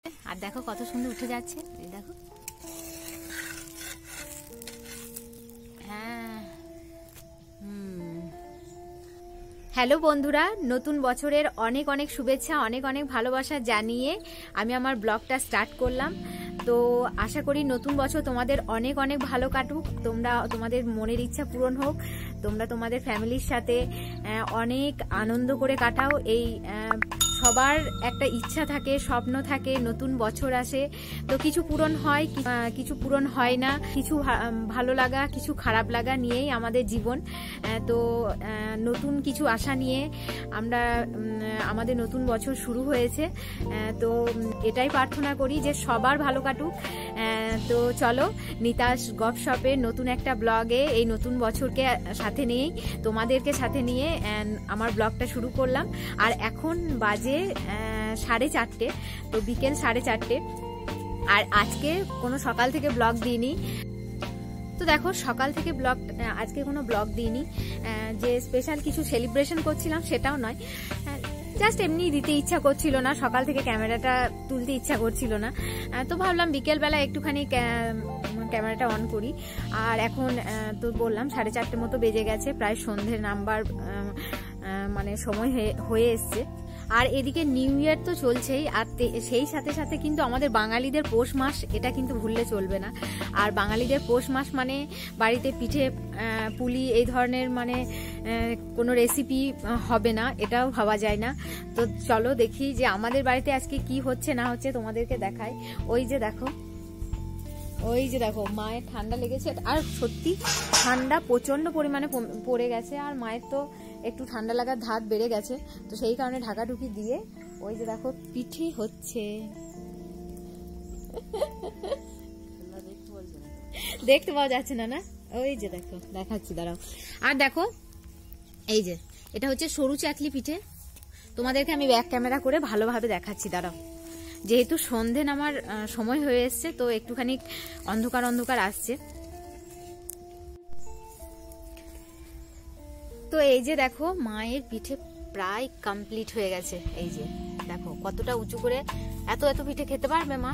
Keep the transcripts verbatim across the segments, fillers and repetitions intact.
আর দেখো কত সুন্দর উঠে যাচ্ছে, দেখো। হ্যাঁ, হুম। হ্যালো বন্ধুরা, নতুন বছরের অনেক অনেক শুভেচ্ছা, অনেক অনেক ভালোবাসা জানিয়ে আমি আমার ব্লগটা স্টার্ট করলাম। তো আশা করি নতুন বছর তোমাদের অনেক অনেক ভালো কাটুক, তোমরা তোমাদের মনের ইচ্ছা পূরণ হোক, তোমরা তোমাদের ফ্যামিলির সাথে অনেক আনন্দ করে কাটাও। এই সবার একটা ইচ্ছা থাকে, স্বপ্ন থাকে, নতুন বছর আসে তো কিছু পূরণ হয়, কিছু পূরণ হয় না, কিছু ভালো লাগা কিছু খারাপ লাগা নিয়েই আমাদের জীবন। তো নতুন কিছু আশা নিয়ে আমরা আমাদের নতুন বছর শুরু হয়েছে। তো এটাই প্রার্থনা করি যে সবার ভালো কাটুক। তো চলো নিতাস গপশপে নতুন একটা ব্লগে এই নতুন বছরকে সাথে নিয়েই তোমাদেরকে সাথে নিয়ে আমার ব্লগটা শুরু করলাম। আর এখন বাজে সাড়ে চারটে, তো বিকেল সাড়ে চারটে। আর আজকে কোনো সকাল থেকে ব্লগ দিইনি। তো দেখো সকাল থেকে ব্লগ আজকে কোনো ব্লগ দিইনি, যে স্পেশাল কিছু সেলিব্রেশন করছিলাম সেটাও নয়, জাস্ট এমনি দিতে ইচ্ছা করছিল না, সকাল থেকে ক্যামেরাটা তুলতে ইচ্ছা করছিল না। তো ভাবলাম বিকেলবেলা একটুখানি ক্যামেরাটা অন করি। আর এখন তো বললাম সাড়ে চারটে মতো বেজে গেছে, প্রায় সন্ধ্যের নাম্বার মানে সময় হয়ে এসছে। আর এদিকে নিউ ইয়ার তো চলছেই, আর সেই সাথে সাথে কিন্তু আমাদের বাঙালিদের পৌষ মাস, এটা কিন্তু ভুললে চলবে না। আর বাঙালিদের পৌষ মাস মানে বাড়িতে পিঠে পুলি এই ধরনের মানে কোনো রেসিপি হবে না, এটাও ভাবা যায় না। তো চলো দেখি যে আমাদের বাড়িতে আজকে কি হচ্ছে না হচ্ছে, তোমাদেরকে দেখাই। ওই যে দেখো, ওই যে দেখো মায়ের ঠান্ডা লেগেছে, আর সত্যি ঠান্ডা প্রচন্ড পরিমাণে পড়ে গেছে, আর মায়ের তো একটু ঠান্ডা লাগার ধাত বেড়ে গেছে, তো সেই কারণে ঢাকাঢুকি দিয়ে ওই যে দেখো পিঠে হচ্ছে। দেখতে পাওয়া যাচ্ছে না না, ওই যে দেখো দেখাচ্ছি, দাঁড়াও। আর দেখো এই যে এটা হচ্ছে সরু চাকলি পিঠে, তোমাদেরকে আমি ব্যাক ক্যামেরা করে ভালোভাবে দেখাচ্ছি, দাঁড়াও। যেহেতু সন্ধে নামার সময় হয়ে এসছে তো একটুখানি অন্ধকার অন্ধকার আসছে। তো এই যে দেখো মায়ের পিঠে প্রায় কমপ্লিট হয়ে গেছে। এই যে দেখো কতটা উঁচু করে, এত এত পিঠে খেতে পারবে মা?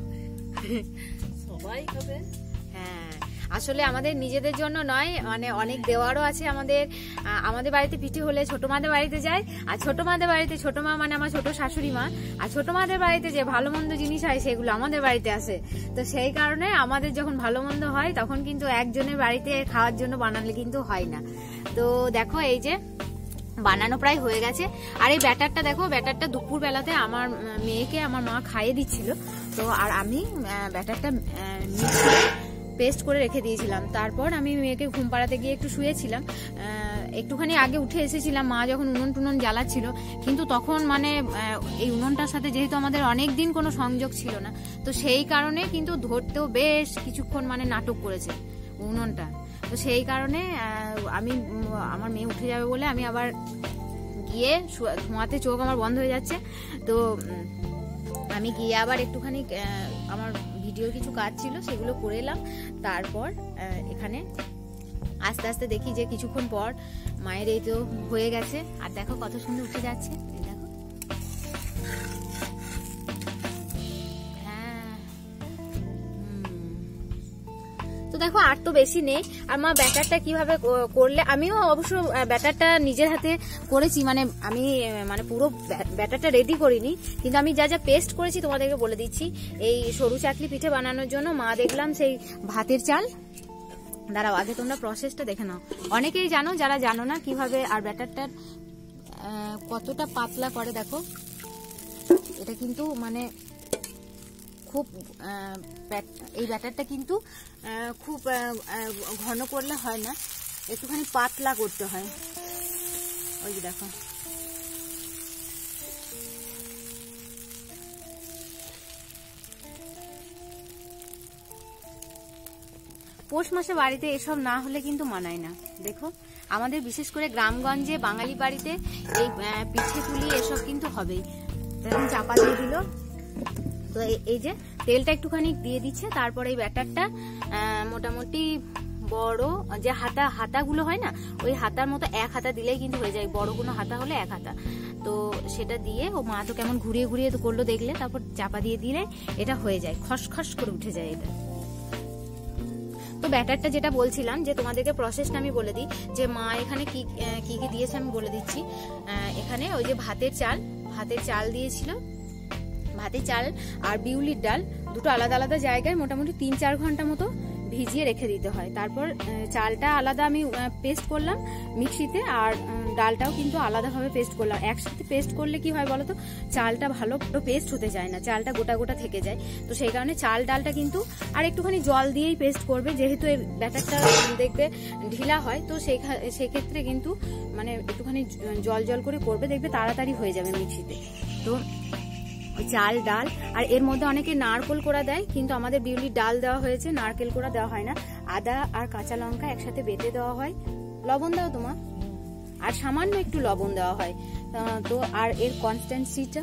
সবাই খাবে। হ্যাঁ, আসলে আমাদের নিজেদের জন্য নয়, মানে অনেক দেওয়ারও আছে আমাদের। আমাদের বাড়িতে পিঠে হলে ছোট মাদের বাড়িতে যায়, আর ছোট মাদের বাড়িতে, ছোট মা মানে আমার ছোট শাশুড়ি মা, আর ছোট মাদের বাড়িতে যে ভালো মন্দ জিনিস হয় সেগুলো আমাদের বাড়িতে আসে। তো সেই কারণে আমাদের যখন ভালো মন্দ হয় তখন কিন্তু একজনের বাড়িতে খাওয়ার জন্য বানালে কিন্তু হয় না। তো দেখো এই যে বানানো প্রায় হয়ে গেছে। আর এই ব্যাটারটা দেখো, ব্যাটারটা দুপুর বেলাতে আমার মেয়েকে আমার মা খাইয়ে দিচ্ছিল, তো আর আমি ব্যাটারটা পেস্ট করে রেখে দিয়েছিলাম। তারপর আমি মেয়েকে ঘুম পাড়াতে গিয়ে একটু শুয়েছিলাম, একটুখানি আগে উঠে এসেছিলাম, মা যখন উনুন টুনুন জ্বালাচ্ছিল, কিন্তু তখন মানে এই উনুনটার সাথে যেহেতু আমাদের অনেক দিন কোনো সংযোগ ছিল না, তো সেই কারণে কিন্তু ধরতেও বেশ কিছুক্ষণ মানে নাটক করেছে উনুনটা। তো সেই কারণে আমি, আমার মেয়ে উঠে যাবে বলে আমি আবার গিয়ে ধোঁয়াতে চোখ আমার বন্ধ হয়ে যাচ্ছে, তো আমি গিয়ে আবার একটুখানি আমার ভিডিওর কিছু কাজ ছিল সেগুলো করে এলাম। তারপর এখানে আস্তে আস্তে দেখি যে কিছুক্ষণ পর মায়ের এই তো হয়ে গেছে। আর দেখো কত সুন্দর উঠে যাচ্ছে, দেখো। হ্যাঁ, তো দেখো আর তো বেশি নেই। আর মা ব্যাটারটা কিভাবে করলে, আমিও অবশ্য ব্যাটারটা নিজের হাতে করেছি, মানে আমি মানে পুরো ব্যাটারটা রেডি করিনি, কিন্তু আমি যা যা পেস্ট করেছি তোমাদেরকে বলে দিচ্ছি। এই সরু চাকলি পিঠে বানানোর জন্য মা দেখলাম সেই ভাতের চাল, দাঁড়াও আগে তোমরা প্রসেসটা দেখে নাও, অনেকেই জানো, যারা জানো না কিভাবে। আর ব্যাটারটা কতটা পাতলা করে দেখো, এটা কিন্তু মানে খুব এই ব্যাটারটা কিন্তু খুব ঘন করলে হয় না, একটুখানি পাতলা করতে হয়। ওই যে দেখো পৌষ মাসে বাড়িতে এসব না হলে কিন্তু মানায় না। দেখো আমাদের বিশেষ করে গ্রামগঞ্জে বাঙালি বাড়িতে এই পিঠে পুলি এসব কিন্তু হবেই। এখন চাপা দিয়ে দিল, তো এই যে তেলটা একটুখানি দিয়ে দিচ্ছে। তারপরে এই ব্যাটারটা মোটামুটি বড় যে হাতা হাতাগুলো হয় না, ওই হাতার মতো এক হাতা দিলেই কিন্তু হয়ে যায়, বড় কোনো হাতা হলে এক হাতা। তো সেটা দিয়ে ও মা তো কেমন ঘুরিয়ে ঘুরিয়ে তো করলো দেখলে, তারপর চাপা দিয়ে দিলে এটা হয়ে যায়, খসখস করে উঠে যায় এটা। তো ব্যাটারটা যেটা বলছিলাম যে তোমাদেরকে প্রসেসটা আমি বলে দিই, যে মা এখানে কি কি কি দিয়েছে আমি বলে দিচ্ছি। এখানে ওই যে ভাতের চাল ভাতের চাল দিয়েছিল, ভাতের চাল আর বিউলির ডাল দুটো আলাদা আলাদা জায়গায় মোটামুটি তিন চার ঘন্টা মতো ভিজিয়ে রেখে দিতে হয়। তারপর চালটা আলাদা আমি পেস্ট করলাম মিক্সিতে, আর ডালটাও কিন্তু আলাদাভাবে পেস্ট করলাম। একসাথে পেস্ট করলে কি হয় বলো তো, চালটা ভালো পেস্ট হতে যায় না, চালটা গোটা গোটা থেকে যায়। তো সেই কারণে চাল ডালটা কিন্তু আর একটুখানি জল দিয়েই পেস্ট করবে, যেহেতু এই ব্যাটারটা দেখবে ঢিলা হয়, তো সেই সেক্ষেত্রে কিন্তু মানে একটুখানি জল জল করে করবে, দেখবে তাড়াতাড়ি হয়ে যাবে মিক্সিতে। তো চাল ডাল আর এর মধ্যে অনেকে নারকেল কোড়া দেয়, কিন্তু আমাদের বিউলির ডাল দেওয়া হয়েছে, নারকেল কোড়া দেওয়া হয় না। আদা আর কাঁচা লঙ্কা একসাথে বেটে দেওয়া হয়, লবণ দাও তোমার, আর সামান্য একটু লবণ দেওয়া হয়। তো আর এর কনসিস্টেন্সিটা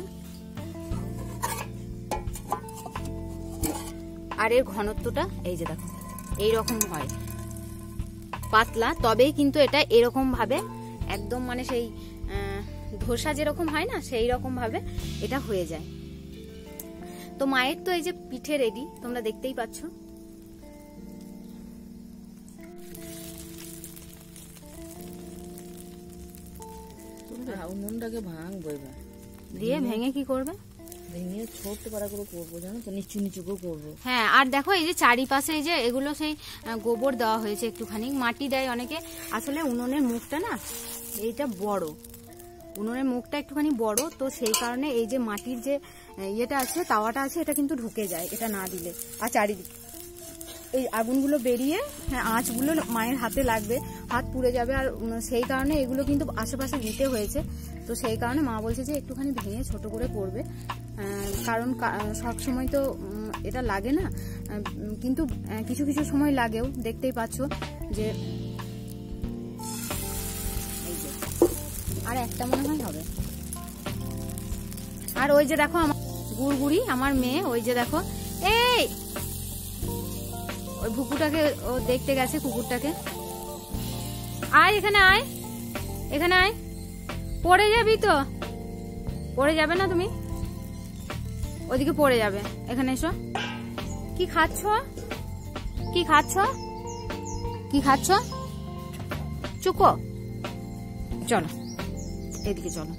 আর এর ঘনত্বটা এই যে দেখো এইরকম হয়, পাতলা, তবেই কিন্তু এটা এরকম ভাবে একদম মানে সেই ধোসা যেরকম হয় না সেই রকম ভাবে এটা হয়ে যায়। তো মায়ের তো এই যে পিঠে রেডি, তোমরা দেখতেই পাচ্ছ। উনুনটাকে ভাঙবো এবার, দিয়ে ভেঙে কি করবে, ভেঙে ছোট পাড়া করে করবো, জানো তো, নিচু নিচু করে করবো। হ্যাঁ, আর দেখো এই যে চারিপাশে এই যে এগুলো সেই গোবর দেওয়া হয়েছে, একটুখানি মাটি দেয় অনেকে। আসলে উনুনের মুখটা না এইটা বড়, উনুনের মুখটা একটুখানি বড়, তো সেই কারণে এই যে মাটির যে ইয়েটা আছে, তাওয়াটা আছে, এটা কিন্তু ঢুকে যায় এটা না দিলে। আর চারিদিকে এই আগুনগুলো বেরিয়ে হ্যাঁ আঁচগুলো মায়ের হাতে লাগবে, হাত পুড়ে যাবে, আর সেই কারণে এগুলো কিন্তু আশেপাশে দিতে হয়েছে। তো সেই কারণে মা বলছে যে একটুখানি ভেঙে ছোট করে করবে, কারণ সব সময় তো এটা লাগে না, কিন্তু কিছু কিছু সময় লাগেও, দেখতেই পাচ্ছ যে আর একটা মনে হয় হবে। আর ওই যে দেখো আমার গুড়গুড়ি, আমার মেয়ে, ওই যে দেখো এই ওই ভুকুটাকে ও দেখতে গেছে, কুকুরটাকে। আয় এখানে, আয় এখানে আয়, পড়ে যাবি তো, পড়ে যাবে না তুমি, ওদিকে পড়ে যাবে, এখানে এসো। কি খাচ্ছ, কি খাচ্ছ, কি খাচ্ছ, চুকো, চলো এদিকে চলো।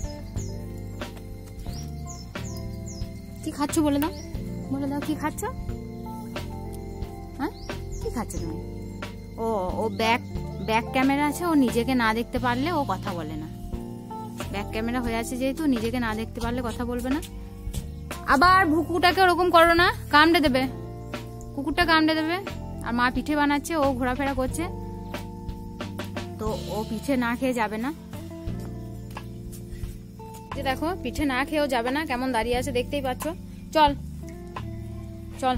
কি খাচ্ছ বলে দাও, বলে দাও কি খাচ্ছ, হ্যাঁ কি খাচ্ছ তুমি? ও ও ব্যাক ব্যাক ক্যামেরা আছে, ও নিজেকে না দেখতে পারলে ও কথা বলে না, ব্যাক ক্যামেরা হয়ে আছে যেহেতু, নিজেকে না দেখতে পারলে কথা বলবে না। আবার ভুকুটাকে ওরকম করো না, কামড়ে দেবে, কুকুরটা কামড়ে দেবে। আর মা পিঠে বানাচ্ছে, ও ঘোরাফেরা করছে, তো ও পিঠে না খেয়ে যাবে না। দেখো পিঠে না খেয়েও যাবে না, কেমন দাঁড়িয়ে আছে দেখতেই পাচ্ছ। চল চল,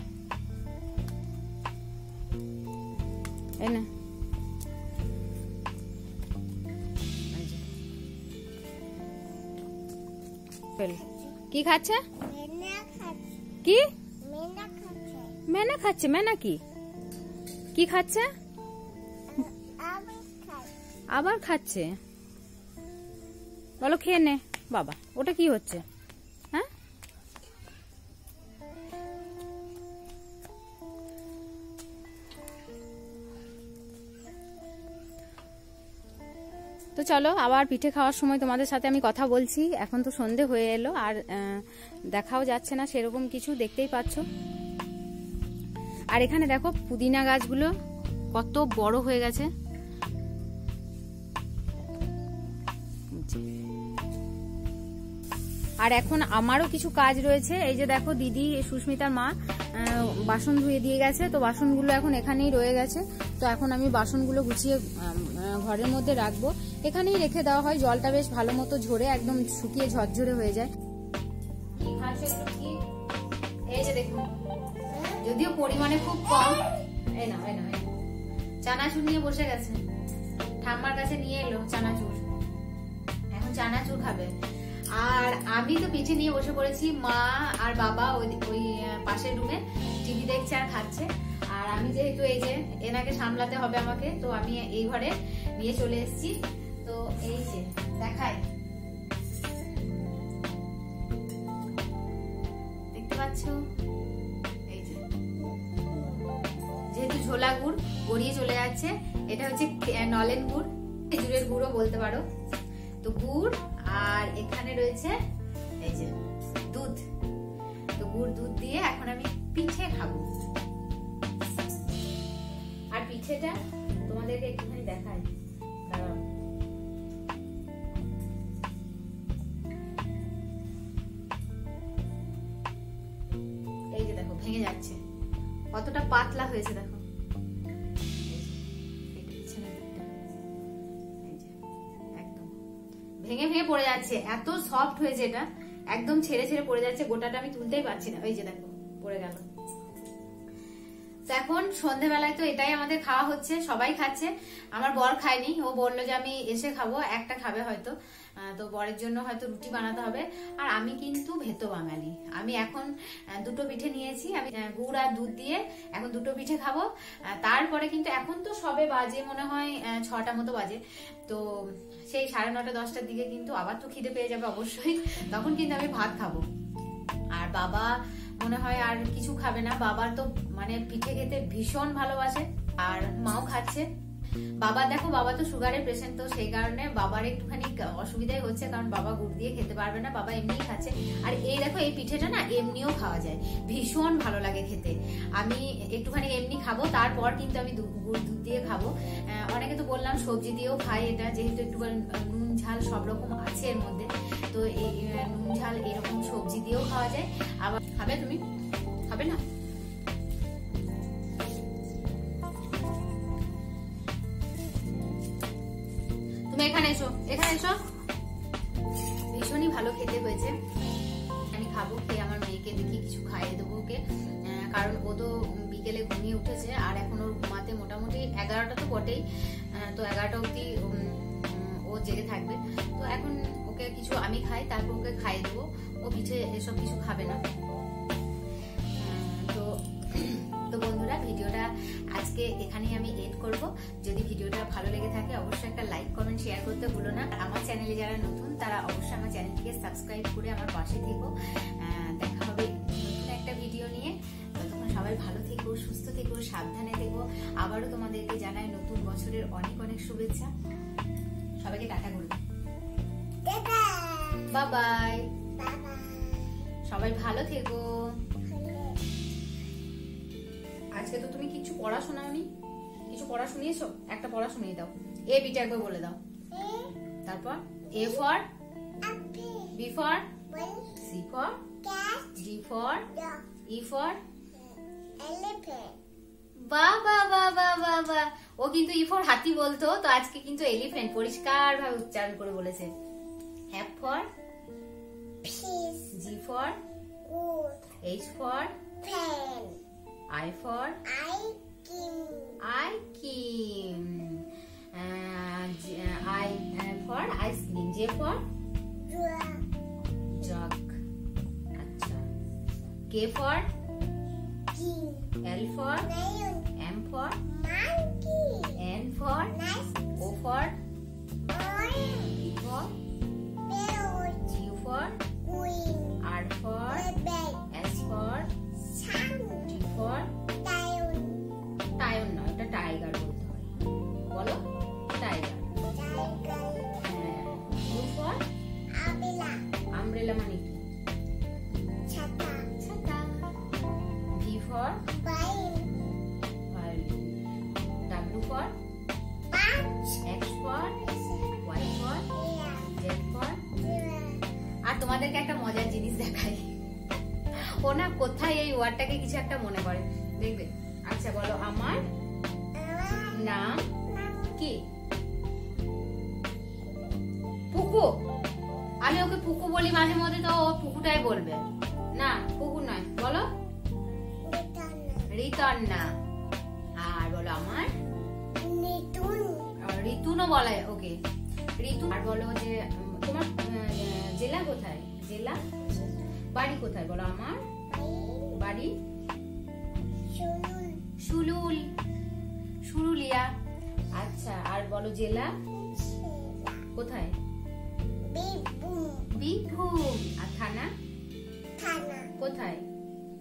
এই না কি খাচ্ছে, কি মেনা খাচ্ছে, মেনা কি কি খাচ্ছে, আবার খাচ্ছে, বলো খেয়ে নে বাবা, ওটা কি হচ্ছে, হ্যাঁ তো চলো আবার পিঠে খাওয়ার সময় তোমাদের সাথে আমি কথা বলছি। এখন তো সন্ধে হয়ে এলো, আর দেখাও যাচ্ছে না সেরকম কিছু, দেখতেই পাচ্ছ। আর এখানে দেখো পুদিনা গাছগুলো কত বড় হয়ে গেছে, আর এখন আমারও কিছু কাজ রয়েছে। এই যে দেখো দিদি সুস্মিতার মা বাসন ধুয়ে দিয়ে গেছে, তো বাসনগুলো এখন এখানেই রয়ে গেছে, তো এখন আমি বাসনগুলো গুছিয়ে ঘরের মধ্যে রাখবো, এখানেই রেখে দেওয়া হয়, জলটা বেশ ভালো মতো ঝরে একদম শুকিয়ে ঝরঝরে হয়ে যায়। এই যে দেখুন, যদিও পরিমাণে খুব কম, এই না এই না চানাচুর নিয়ে বসে গেছে, ঠাম্মার কাছে নিয়ে এলো চানাচুর, এখন চানাচুর খাবে। আর আমি তো পিঠে নিয়ে বসে পড়েছি, মা আর বাবা ওই ওই পাশের রুমে টিভি দেখছে আর খাচ্ছে, আর আমি যেহেতু এই যে এনাকে সামলাতে হবে আমাকে, তো আমি এই ঘরে নিয়ে চলে এসেছি। তো এই যে দেখাই, পাচ্ছ, এই যে যেহেতু ঝোলা গুড় গড়িয়ে চলে যাচ্ছে, এটা হচ্ছে নলেন গুড়, খেজুরের গুড়ও বলতে পারো। তো গুড় আর এখানে রয়েছে এই যে দুধ। তো গুড় দুধ দিয়ে এখন আমি পিঠে খাবো। আর পিঠেটা তোমাদেরকে একটুখানি দেখাই, দাঁড়াও। এই যে দেখো ভেঙে যাচ্ছে, কতটা পাতলা হয়েছে দেখো। ভেঙে ভেঙে পড়ে যাচ্ছে, এত সফট হয়েছে এটা, একদম ছেড়ে ছেড়ে পড়ে যাচ্ছে, গোটাটা আমি তুলতেই পারছি না। ওই যে দেখো পড়ে গেল। তো এখন সন্ধ্যেবেলায় তো এটাই আমাদের খাওয়া হচ্ছে, সবাই খাচ্ছে। আমার বর খায়নি, ও বললো যে আমি এসে খাবো, একটা খাবে হয়তো, তো বরের জন্য হয়তো রুটি বানাতে হবে। আর আমি কিন্তু ভেতো বাঙালি, আমি এখন দুটো পিঠে নিয়েছি, আমি গুড় আর দুধ দিয়ে এখন দুটো পিঠে খাবো। তারপরে কিন্তু এখন তো সবে বাজে মনে হয় ছটা মতো বাজে, তো সেই সাড়ে নটা দশটার দিকে কিন্তু আবার তো খিদে পেয়ে যাবে অবশ্যই, তখন কিন্তু আমি ভাত খাবো। আর বাবা মনে হয় আর কিছু খাবে না, বাবার তো মানে পিঠে খেতে ভীষণ ভালোবাসে, আর মাও খাচ্ছে। বাবা দেখো, বাবা তো সুগারের পেশেন্ট, তো সেই কারণে বাবার একটুখানি অসুবিধাই হচ্ছে, কারণ বাবা গুড় দিয়ে খেতে পারবে না, বাবা এমনিই খাচ্ছে। আর এই দেখো এই পিঠেটা না এমনিও খাওয়া যায়, ভীষণ ভালো লাগে খেতে। আমি একটুখানি এমনি খাবো, তারপর কিন্তু আমি গুড় দুধ দিয়ে খাবো। অনেকে তো বললাম সবজি দিয়েও খাই এটা, যেহেতু একটু নুন ঝাল সব রকম আছে এর মধ্যে, তো এই নুন ঝাল এরকম সবজি দিয়েও খাওয়া যায়। আবার খাবে তুমি? খাবে না? তুমি এখানে এসো, এখানে এসো। ভীষণই ভালো খেতে হয়েছে, আমি খাবো। খেয়ে আমার মেয়েকে দেখি কিছু খাইয়ে দেবো ওকে, কারণ ও তো বিকেলে ঘুমিয়ে উঠেছে, আর এখন ওর ঘুমাতে মোটামুটি এগারোটা তো বটেই, তো এগারোটা অব্দি ও জেগে থাকবে। তো এখন ওকে কিছু আমি খাই, তারপর ওকে খাইয়ে দেবো, ও পিঠে এসব কিছু খাবে না। তো তো বন্ধুরা, ভিডিওটা আজকে এখানেই আমি এড করব। যদি ভিডিওটা ভালো লেগে থাকে অবশ্যই একটা লাইক কমেন্ট শেয়ার করতে ভুলো না। আর আমার চ্যানেলে যারা নতুন তারা অবশ্যই আমার চ্যানেলটিকে সাবস্ক্রাইব করে আমার পাশে থেকো। দেখা হবে নতুন একটা ভিডিও নিয়ে। ততক্ষণ সবাই ভালো থেকো, সুস্থ থেকো, সাবধানে থেকো। আবারও তোমাদেরকে জানাই নতুন বছরের অনেক অনেক শুভেচ্ছা। সবাইকে টাটা করবে, বাই বাই, সবাই ভালো থেকো। আজকে তো তুমি কিছু পড়া শোনাওনি, কিছু পড়া শুনিয়েছো? একটা পড়া শুনিয়ে দাও, এ বিটা একবার বলে দাও, তারপর A for B for C for D for E for বাবা বাবা বাবা। ও কিন্তু ই ফর হাতি বলতো, তো আজকে কিন্তু এলিফ্যান্ট পরিষ্কার ভাবে উচ্চারণ করে বলেছে। হ্যাপ for G for H for I for I Kim. Uh, I uh, for ice cream. J for jug. अच्छा. K for L for M for N for O for P for Q for R for S for T for টায়ন নয়, এটা tiger বলতে হয়, বলো tiger. You for umbrella, মানে কি? ছাতা ছাতা। V for violin. W for X for Y for Z for. আর তোমাদেরকে একটা মজার জিনিস দেখাই, ও না কোথায় এই ওয়ার্ডটাকে কিছু একটা মনে করে, দেখবে। আচ্ছা বলো, আমার নাম কি? পুকু। আমি ওকে পুকু বলি মাঝে মধ্যে, তো ও পুকুটাই বলবে না, পুকু নয়, বলো ঋতন্না। আর বলো আমার ঋতুনও বলে, ওকে ঋতু। আর বলো যে তোমার জেলা কোথায়? জেলা। বাড়ি কোথায়? বলো আমার বাড়ি সুলুল, সুরুলিয়া। আচ্ছা, আর বলো জেলা কোথায়? বীরভূম। আর থানা কোথায়?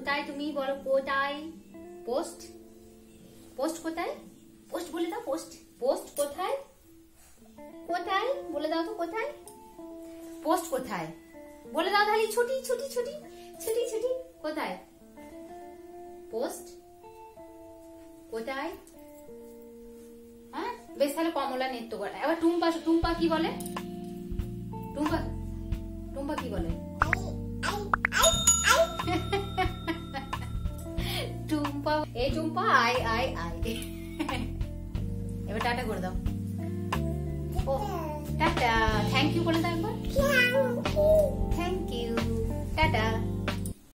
কোথায় তুমি বলো কোথায় পোস্ট পোস্ট কোথায় পোস্ট বলে দাও পোস্ট পোস্ট কোথায় কোথায় বলে দাও তো কোথায় পোস্ট কোথায় বলে দাও তাহলে ছুটি ছুটি ছুটি ছুটি ছুটি কোথায় পোস্ট কোথায় হ্যাঁ বেশ তাহলে কমলা নৃত্য করে এবার টুম্পা টুম্পা কি বলে টুম্পা টুম্পা কি বলে টুম্পা এই টুম্পা আই আই আই এবার টাটা করে দাও ও টাটা থ্যাংক ইউ বলে দাও একবার থ্যাংক ইউ টাটা